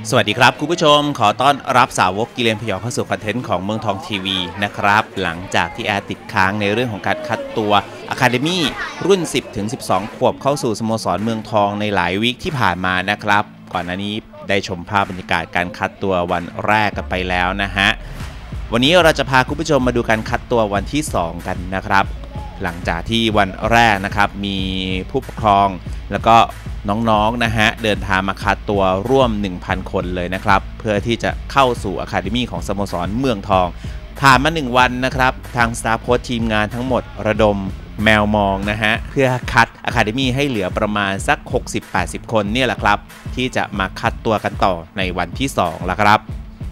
สวัสดีครับคุณผู้ชมขอต้อนรับสาวกกิเลนพยองเข้าสู่คอนเทนต์ของเมืองทองทีวีนะครับหลังจากที่แอร์ติดค้างในเรื่องของการคัดตัว Academy รุ่น 10-12 ขวบเข้าสู่สโมสรเมืองทองในหลายวีคที่ผ่านมานะครับก่อนหน้านี้ได้ชมภาพบรรยากาศการคัดตัววันแรกกันไปแล้วนะฮะวันนี้เราจะพาคุณผู้ชมมาดูการคัดตัววันที่2กันนะครับหลังจากที่วันแรกนะครับมีผู้ปกครองแล้วก็น้องๆนะฮะเดินทางมาคัดตัวร่วม 1,000 คนเลยนะครับเพื่อที่จะเข้าสู่ Academy ของสโมสรเมืองทองผ่านมา1วันนะครับทางสตาฟโค้ชทีมงานทั้งหมดระดมแมวมองนะฮะเพื่อคัด Academy ให้เหลือประมาณสัก 60-80 คนเนี่ยแหละครับที่จะมาคัดตัวกันต่อในวันที่2แล้วครับ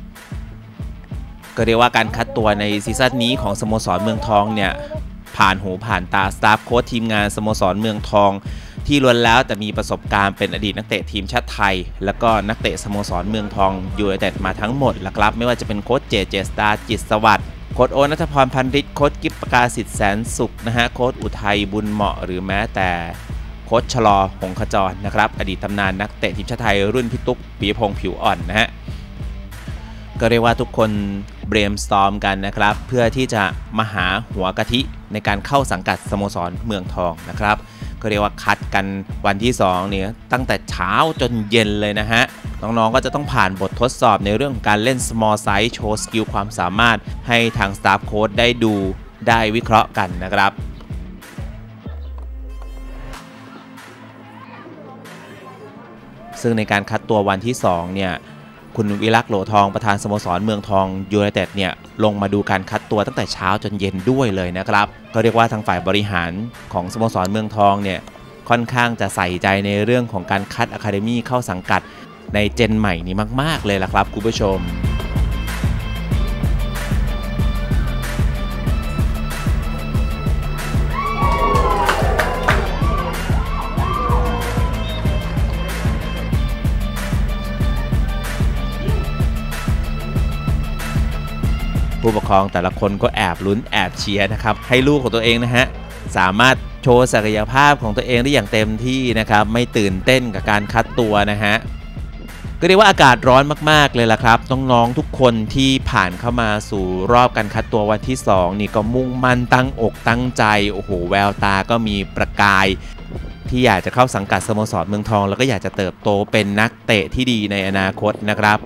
ก็เรียกว่าการคัดตัวในซีซั่นนี้ของสโมสรเมืองทองเนี่ยผ่านหูผ่านตาสตาฟโค้ชทีมงานสโมสรเมืองทองที่ล้วนแล้วแต่มีประสบการณ์เป็นอดีตนักเตะทีมชาติไทยแล้วก็นักเตะสโมสรเมืองทองยูไนเต็ดมาทั้งหมดละครับไม่ว่าจะเป็นโค้ชเจสตาร์จิตสวัสดิ์โค้ชโอณัฐพรพันธุ์ฤทธิ์โค้ชกิฟต์ประกาศิษฐ์แสนสุขนะฮะโค้ชอุทัยบุญเหมาะหรือแม้แต่โค้ชชลอหงขจรนะครับอดีตตำนานนักเตะทีมชาติไทยรุ่นพี่ตุ๊กปิยพงษ์ผิวอ่อนนะฮะก็เรียกว่าทุกคนเบรมสตอร์มกันนะครับเพื่อที่จะมาหาหัวกะทิในการเข้าสังกัดสโมสรเมืองทองนะครับก็เรียกว่าคัดกันวันที่2เนี่ยตั้งแต่เช้าจนเย็นเลยนะฮะน้องๆก็จะต้องผ่านบททดสอบในเรื่องของการเล่น small size โชว์สกิลความสามารถให้ทาง staff coach ได้ดูได้วิเคราะห์กันนะครับซึ่งในการคัดตัววันที่2เนี่ยคุณวิลักษ์โหลทองประธานสโมสรเมืองทองยูไนเต็ดเนี่ยลงมาดูการคัดตัวตั้งแต่เช้าจนเย็นด้วยเลยนะครับก็เรียกว่าทางฝ่ายบริหารของสโมสรเมืองทองเนี่ยค่อนข้างจะใส่ใจในเรื่องของการคัดอะคาเดมี่เข้าสังกัดในเจนใหม่นี้มากๆเลยล่ะครับคุณผู้ชมผู้ปกครองแต่ละคนก็แอบลุ้นแอบเชียร์นะครับให้ลูกของตัวเองนะฮะสามารถโชว์ศักยภาพของตัวเองได้อย่างเต็มที่นะครับไม่ตื่นเต้นกับการคัดตัวนะฮะก็เรียกว่าอากาศร้อนมากๆเลยล่ะครับน้องๆทุกคนที่ผ่านเข้ามาสู่รอบการคัดตัววันที่2นี่ก็มุ่งมั่นตั้งอกตั้งใจโอ้โหแววตาก็มีประกายที่อยากจะเข้าสังกัดสโมสรเมืองทองแล้วก็อยากจะเติบโตเป็นนักเตะที่ดีในอนาคตนะครับ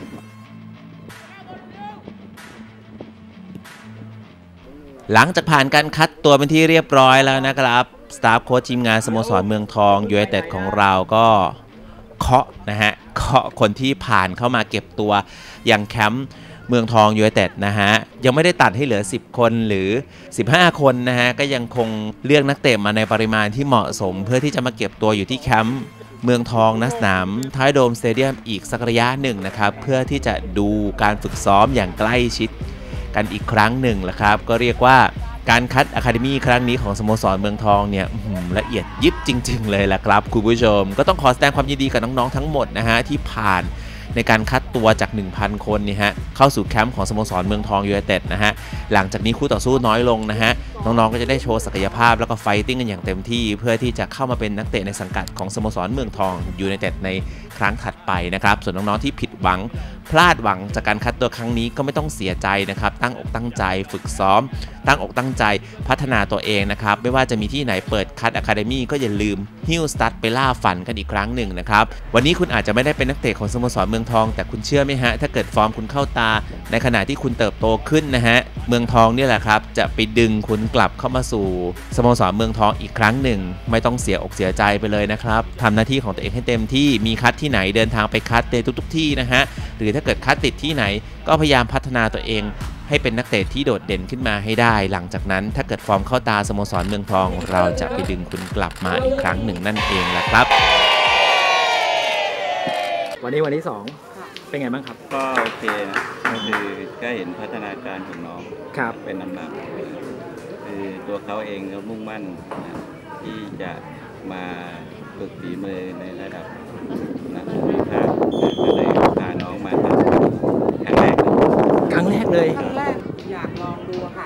หลังจากผ่านการคัดตัวเป็นที่เรียบร้อยแล้วนะครับสตาฟโค้ชทีมงานสโมสรเมืองทองยูไนเต็ดของเราก็เคาะนะฮะเคาะคนที่ผ่านเข้ามาเก็บตัวอย่างแคมป์เมืองทองยูไนเต็ดนะฮะยังไม่ได้ตัดให้เหลือ10คนหรือ15คนนะฮะก็ยังคงเลือกนักเตะมาในปริมาณที่เหมาะสมเพื่อที่จะมาเก็บตัวอยู่ที่แคมป์เมืองทองณสนามท้ายโดมสเตเดียมอีกสักระยะหนึ่งนะครับเพื่อที่จะดูการฝึกซ้อมอย่างใกล้ชิดกันอีกครั้งหนึ่งแหละครับก็เรียกว่าการคัด Academy ครั้งนี้ของสโมสรเมืองทองเนี่ยละเอียดยิบจริงๆเลยแหละครับคุณผู้ชมก็ต้องขอแสดงความยินดีกับน้องๆทั้งหมดนะฮะที่ผ่านในการคัดตัวจาก 1,000 คนนี่ฮะเข้าสู่แคมป์ของสโมสรเมืองทองยูไนเต็ดนะฮะหลังจากนี้คู่ต่อสู้น้อยลงนะฮะน้องๆก็จะได้โชว์ศักยภาพแล้วก็ไฟติ้งกันอย่างเต็มที่เพื่อที่จะเข้ามาเป็นนักเตะในสังกัดของสโมสรเมืองทองยูไนเต็ดในครั้งถัดไปนะครับส่วนน้องๆที่ผิดหวังพลาดหวังจากการคัดตัวครั้งนี้ก็ไม่ต้องเสียใจนะครับตั้งอกตั้งใจฝึกซ้อมตั้งอกตั้งใจพัฒนาตัวเองนะครับไม่ว่าจะมีที่ไหนเปิดคัดอะคาเดมี่ก็อย่าลืมฮิ้วสตาร์ทไปล่าฝันกันอีกครั้งหนึ่งนะครับวันนี้คุณอาจจะไม่ได้เป็นนักเตะของสโมสรเมืองทองแต่คุณเชื่อไหมฮะถ้าเกิดฟอร์มคุณเข้าตาในขณะที่คุณเติบโตขึ้นนะฮะเมืองทองนี่แหละครับจะไปดึงคุณกลับเข้ามาสู่สโมสรเมืองทองอีกครั้งหนึ่งไม่ต้องเสียอกเสียใจไปเลยนะครับทำหน้าที่ของตัวเองให้เต็มที่มีคัดที่ไหนเดินทางไปคัดในทุกที่นะฮะหรือถ้าเกิดคัดติดที่ไหนก็พยายามพัฒนาตัวเองให้เป็นนักเตะที่โดดเด่นขึ้นมาให้ได้หลังจากนั้นถ้าเกิดฟอร์มเข้าตาสโมสรเมืองทองเราจะไปดึงคุณกลับมาอีกครั้งหนึ่งนั่นเองแหละครับวันที่2เป็นไงบ้างครับก็โอเคนะคือก็เห็นพัฒนาการของน้องเป็นลำดับคือตัวเขาเองก็มุ่งมั่นที่จะมาฝึกฝีมือในระดับนักภูมิภาคก็เลยพาน้องมาครั้งแรกเลยอยากลองดูค่ะ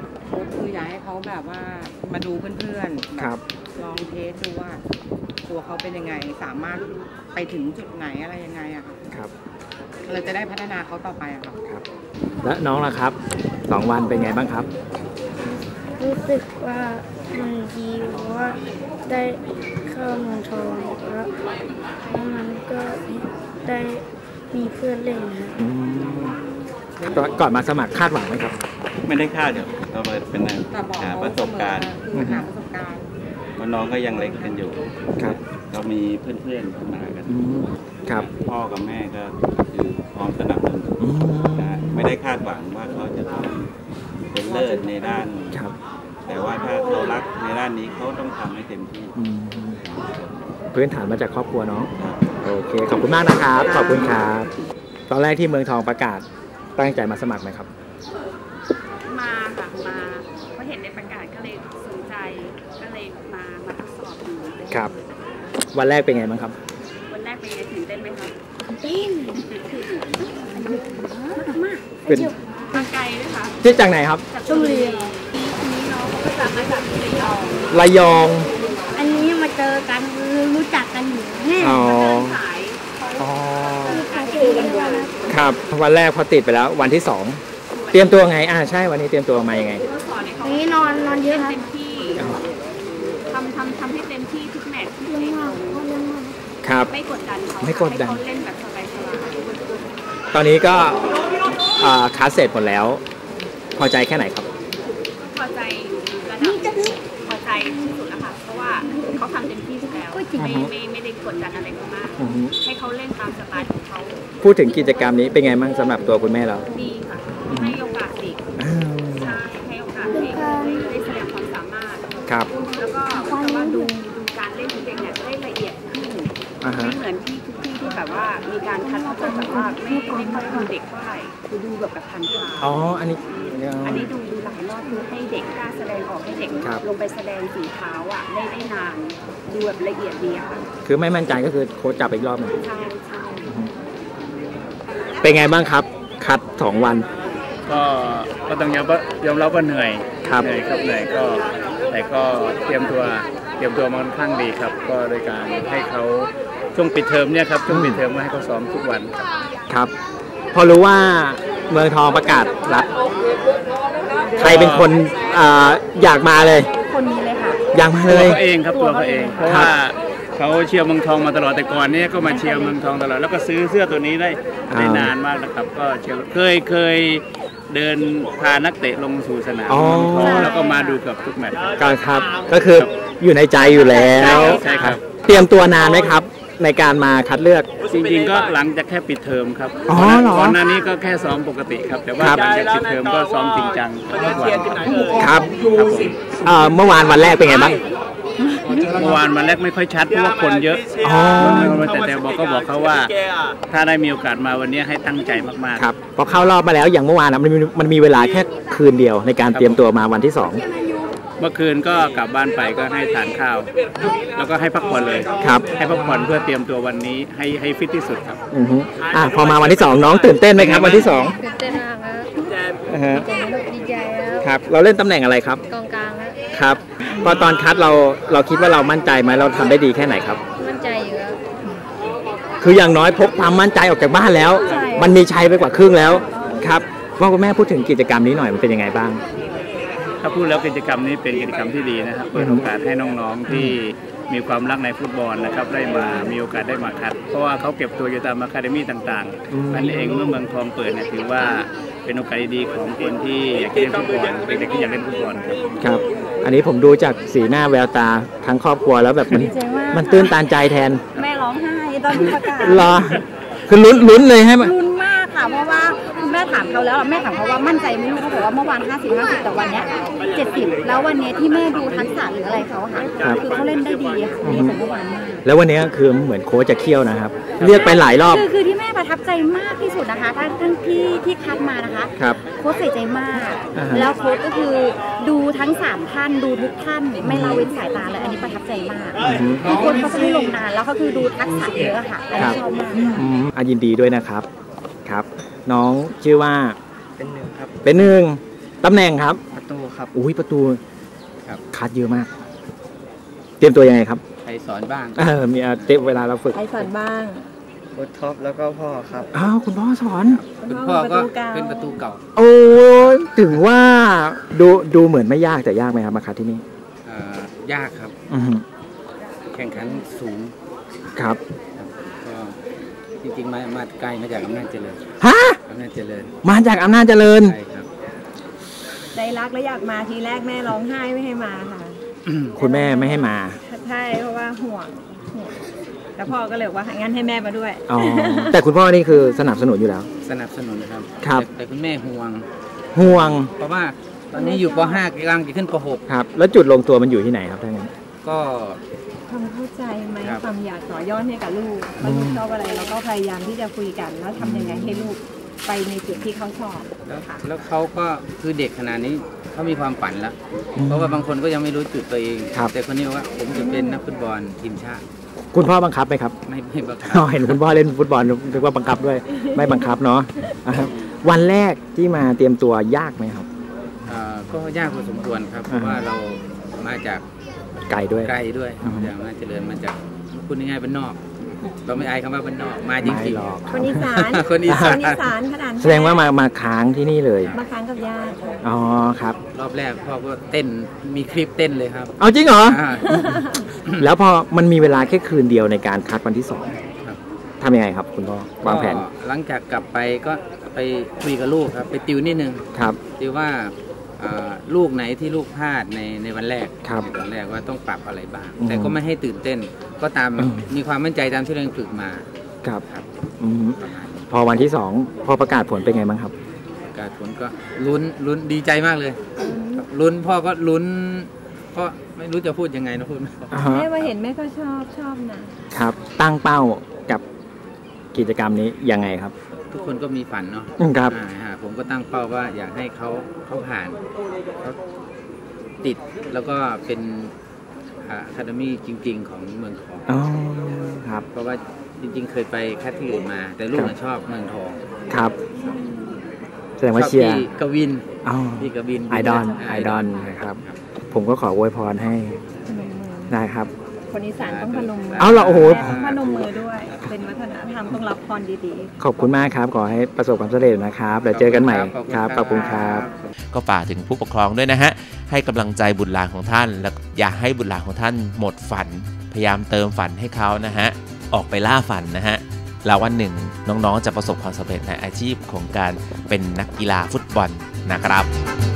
คืออยากให้เขาแบบว่ามาดูเพื่อนๆแบบลองเทสดูว่าตัวเขาเป็นยังไงสามารถไปถึงจุดไหนอะไรยังไงอะค่ะครับเราจะได้พัฒนาเขาต่อไปอะค่ะครับ และน้องล่ะครับ2 วันเป็นไงบ้างครับรู้สึกว่ามันดีเพราะว่าได้เข้าเมืองทองแล้วมันก็ได้มีเพื่อนเล่นนะก่อนมาสมัครคาดหวังไหมครับไม่ได้คาดเดี๋ยวก็มาเป็นแต่บอกหาเขาประสบการณ์คือหาประสบการณ์เพราะน้องก็ยังเล็กกันอยู่ครับก็มีเพื่อนๆมากันครับพ่อกับแม่ก็คือพร้อมสนับสนุนนะไม่ได้คาดหวังว่าเขาจะต้องเป็นเลิศในด้านครับแต่ว่าถ้าเขารักในด้านนี้เขาต้องทำให้เต็มที่พื้นฐานมาจากครอบครัวเนาะโอเคขอบคุณมากนะครับขอบคุณครับตอนแรกที่เมืองทองประกาศตั้งใจมาสมัครไหมครับมาค่ะมาเพราะเห็นในประกาศก็เลยสนใจก็เลยมาทดสอบดูครับ วันแรกเป็นไงบ้างครับวันแรกเป็นไงตื่นเต้นไหมคะเต้นมากเป็นมาไกลด้วยค่ะที่จากไหนครับจากชลบุรีทีนี้น้องเขาก็จะมาจากระยองระยองอันนี้มาเจอกันคือรู้จักกันอยู่แน่อ๋อเดินสายอ๋อเจอกันด้วยครับวันแรกพอติดไปแล้ววันที่2เตรียมตัวไงใช่วันนี้เตรียมตัวมายังไงก็สอนให้เขาอันนี้นอนเยอะครับเต็มที่ทำให้เต็มที่ทุกแมตช์ที่เยเล่อะนมากเยอะมากครับไม่กดดันเขาไม่กดดันให้เขาเล่นแบบสบายตอนนี้ก็คลาสเสร็จหมดแล้ว พอใจแค่ไหนครับๆพอใจระดับพอใจที่สุดแล้วค่ะเพราะว่าเขาทำเต็มที่แล้วไม่ได้กดดันอะไรเขามากอือฮึให้เขาเล่นตามสไตล์ของเขาพูดถึงกิจกรรมนี้เป็นไงบ้างสำหรับตัวคุณแม่เราดีค่ะให้โอกาสเด็กใช่ให้โอกาสเด็กได้แสดงความสามารถครับแล้วก็แต่ว่าดูการเล่นของเด็กเนี่ยได้ละเอียดขึ้นอ่าฮะไม่เหมือนที่ทุกที่ที่แบบว่ามีการคัดเขาจะแบบว่าไม่ค่อยดูเด็กเท่าไหร่คือดูแบบพันธาอ๋ออันนี้อันนี้ดูหลายรอบคือให้เด็กกล้าแสดงออกให้เด็กครับลงไปแสดงฝีเท้าอ่ะได้นานดูแบบละเอียดดีอะค่ะคือไม่มั่นใจก็คือโค้ชจับอีกรอบหนึ่งใช่ใช่เป็นไงบ้างครับ คัด2 วันก็ต้องยอมรับว่าเหนื่อยครับเหนื่อยครับเหนื่อยก็แต่ก็เตรียมตัวมาค่อนข้างดีครับ ก็โดยการให้เขาช่วงปิดเทอมเนี่ยครับช่วงปิดเทอมมาให้เขาซ้อมทุกวันครับครับ พอรู้ว่าเมืองทองประกาศรับใครเป็นคนอยากมาเลยคนนี้เลยค่ะอยากมาตัเลวย เขาเองครับตัวเขาเองเพราะครับว่าเขาเชียร์เมืองทองมาตลอดแต่ก่อนเนี้ก็มาเชียร์เมืองทองตลอดแล้วก็ซื้อเสื้อตัวนี้ได้นานมากนะครับก็เชียร์เคยเดินพานักเตะลงสู่สนามอ๋อเมืองทองแล้วก็มาดูเกับทุกแมตช์ก็ครับ ก็คืออยู่ในใจอยู่แล้วใช่ครับเตรียมตัวนานไหมครับ ในการมาคัดเลือกจริงๆก็หลังจากแค่ปิดเทอมครับอ๋อเหรอก่อนหน้านี้ก็แค่ซ้อมปกติครับ แต่ว่าครับหลังจากปิดเทอมก็ซ้อมจริงจังทุกวันครับเมื่อวานวันแรกเป็นไงบ้างเมื่อวานวันแรกไม่ค่อยชัดเพราะว่าคนเยอะอ๋อแต่บอกเขาว่า ถ้าได้มีโอกาสมาวันนี้ให้ตั้งใจมากๆครับพอเข้ารอบมาแล้วอย่างเมื่อวานมันมีเวลาแค่คืนเดียวในการเตรียมตัวมาวันที่เมื่อคืนก็กลับบ้านไปก็ให้ทานข้าว แล้วก็ให้พักผ่อนเลยครับให้พักผ่อนเพื่อเตรียมตัววันนี้ให้ฟิตที่สุดครับอือฮึพอมาวันที่ 2 น้องตื่นเต้นไหมครับวันที่ 2 ตื่นเต้นมากครับ ดีใจครับครับเราเล่นตำแหน่งอะไรครับกองกลางครับครับพอตอนคัดเราคิดว่าเรามั่นใจไหมเราทำได้ดีแค่ไหนครับมั่นใจอยู่ครับคืออย่างน้อยพกความมั่นใจออกจากบ้านแล้วใช่มันมีชัยไปกว่าครึ่งแล้วครับพ่อคุณแม่พูดถึงกิจกรรมนี้หน่อยมันเป็นยังไงบ้างถ้าพูดแล้วกิจกรรมนี้เป็นกิจกรรมที่ดีนะครับเปิดโอกาสให้น้องๆที่มีความรักในฟุตบอลนะครับได้มามีโอกาสได้มาคัด เพราะว่าเขาเก็บตัวอยู่ตามอะคาเดมี่ต่างๆอันเองเมื่อเมืองทองเปิดเนี่ยถือว่าเป็นโอกาสดีๆของคนที่อยากเล่นฟุตบอลเด็กๆที่อยากเล่นฟุตบอลครับครับ อันนี้ผมดูจากสีหน้าแววตาทั้งครอบครัวแล้วแบบมันตื้นตันใจแทนแม่ร้องไห้ตอนที่ประกาศรอคือลุ้นเลยให้มันลุ้นมากค่ะเพราะว่าคุณแม่ถามเขาแล้วแม่ถามเขาว่ามั่นใจไหมลูกเขาบอกว่าเมื่อวาน50แต่วันเนี้ย70แล้ววันเนี้ยที่แม่ดูทักษะหรืออะไรเขาค่ะคือเขาเล่นได้ดีค่ะดีกว่าเมื่อวานมากแล้ววันนี้คือเหมือนโค้ชจะเคี่ยวนะครับ เรียกไปหลายรอบคือที่แม่ประทับใจมากที่สุดนะคะทั้งที่คัดมานะคะครับโค้ชใส่ใจมากอ่าฮะแล้วโค้ชก็คือดูทั้ง3ท่านดูทุกท่านไม่ละเว้นสายตาเลยอันนี้ประทับใจมากคือโค้ชเขาจะไม่ลงนานแล้วก็คือดูทักษะเยอะค่ะอันนี้ชอบมากยินดีด้วยนะครับครับ น้องชื่อว่าเป็นหนึ่งครับเป็นหนึ่งตำแหน่งครับประตูครับอุ้ยประตูครับคัดเยอะมาก เตรียมตัวยังไงครับรสอนบ้างมีเต็มเวลาเราฝึกใครสอนบ้างโค้ชท็อปแล้วก็พ่อครับอ้าวคุณพ่อสอนคุณพ่อก็เป็นประตูเก่าโอ้ถึงว่าดูเหมือนไม่ยากแต่ยากไหมครับมาคัดที่นี่ยากครับ แข่งขันสูงครับก็จริงๆมาไกลมาจากอำนาจเจริญฮะอำนาจเจริญมาจากอำนาจเจริญใช่ครับใจรักและอยากมาทีแรกแม่ร้องไห้ไม่ให้มาค่ะคุณแม่ไม่ให้มาใช่เพราะว่าห่วงแล้วพ่อก็เลยบอกว่างั้นให้แม่มาด้วยอ๋อแต่คุณพ่อนี่คือสนับสนุนอยู่แล้วสนับสนุนครับครับแต่คุณแม่ห่วงเพราะว่าตอนนี้อยู่ป .5 กำลังจะขึ้นป .6 ครับแล้วจุดลงตัวมันอยู่ที่ไหนครับท่านนั้นก็ความเข้าใจไหมครับความอยากต่อยอดให้กับลูกว่าลูกชอบอะไรเราก็พยายามที่จะคุยกันแล้วทำยังไงให้ลูกไปในจุดที่เขาชอบแล้วเขาก็คือเด็กขนาดนี้เขามีความฝันแล้ว เพราะว่าบางคนก็ยังไม่รู้จุดตัวเอง แต่คนนี้บอกว่าผมจะเป็นนักฟุตบอลทีมชาติคุณพ่อบังคับไหมครับไม่บังคับเห็นคุณพ่อเล่นฟุตบอลนึกว่าบังคับด้วย ไม่บังคับเนาะวันแรกที่มาเตรียมตัวยากไหมครับก็ยากพอสมควรครับเพราะว่าเรามาจากไกลด้วยจากอำนาจเจริญมาจากพูดง่ายๆบ้านนอก เราไม่อายคำว่าบ้านนอกมาจริงๆคนอีสานคนอีสานขนาดแสดงว่ามาค้างที่นี่เลยมาค้างกับญาติค่ะอ๋อครับรอบแรกพ่อก็เต้นมีคลิปเต้นเลยครับเอาจริงเหรออ่าแล้วพอมันมีเวลาแค่คืนเดียวในการคัดวันที่สองครับทำยังไงครับคุณพ่อวางแผนก็หลังจากกลับไปก็ไปคุยกับลูกครับไปติวนิดนึงครับติวว่าลูกไหนที่ลูกพลาดในวันแรกครับในวันแรกว่าต้องปรับอะไรบ้างอืมแต่ก็ไม่ให้ตื่นเต้น ก็ตามมีความมั่นใจตามที่เราฝึกมาครับครับอืมพอวันที่สองพอประกาศผลเป็นไงบ้างครับการผลก็ลุ้นดีใจมากเลยครับลุ้นพ่อก็ลุ้นก็ไม่รู้จะพูดยังไงนะพูดไม่ออกแม่มาเห็นแม่ก็ชอบนะครับตั้งเป้ากับกิจกรรมนี้ยังไงครับทุกคนก็มีฝันเนาะครับผมก็ตั้งเป้าว่าอยากให้เขาผ่านเขาติดแล้วก็เป็นอะคาเดมี่จริง ๆ ของเมืองทองอ๋อครับเพราะว่าจริงๆเคยไปคัดที่อื่นมา แต่ลูกชอบเมืองทองครับแสดงว่าเชียร์ชอบพี่กวินอ๋อพี่กวินไอดอลนะครับ ผมก็ขออวยพรให้ได้ครับคนอีสานต้องพนมมือเอาเหรอโอ้โหต้องพนมมือด้วย เป็นวัฒนธรรมต้องรับพรดีๆขอบคุณมากครับ ขอให้ประสบความสำเร็จนะครับแล้วเจอกันใหม่ครับขอบคุณครับก็ฝากถึงผู้ปกครองด้วยนะฮะให้กำลังใจบุตรหลานของท่าน และอย่าให้บุตรหลานของท่านหมดฝัน พยายามเติมฝันให้เขานะฮะออกไปล่าฝันนะฮะแล้ววันหนึ่งน้องๆจะประสบความสำเร็จในอาชีพของการเป็นนักกีฬาฟุตบอลนะครับ